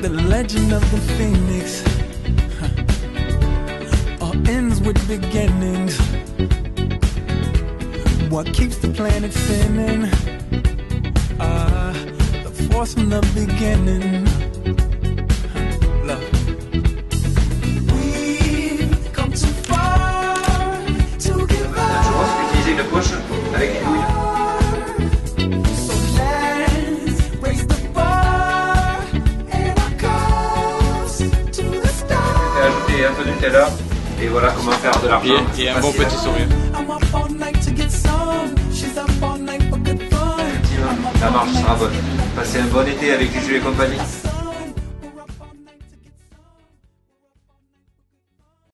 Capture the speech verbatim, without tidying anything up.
The legend of the phoenix huh. All ends with beginnings. What keeps the planet spinning? Ah, uh, the force from the beginning. Huh. Love. We've come too far to give up. Je pense qu'utiliser une poche avec une douille. Ajouter un peu de Nutella et voilà comment faire de l'argent. Et, et un bon petit sourire. La marche sera bonne. Passez un bon été avec Jules et compagnie.